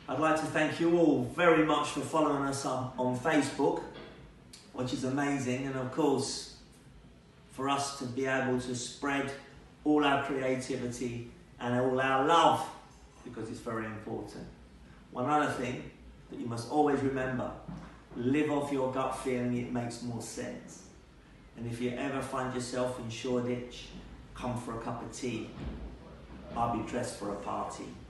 I'd like to thank you all very much for following us on Facebook, which is amazing, and of course for us to be able to spread all our creativity and all our love, because it's very important. One other thing that you must always remember: live off your gut feeling, it makes more sense. And if you ever find yourself in Shoreditch, come for a cup of tea. I'll be dressed for a party.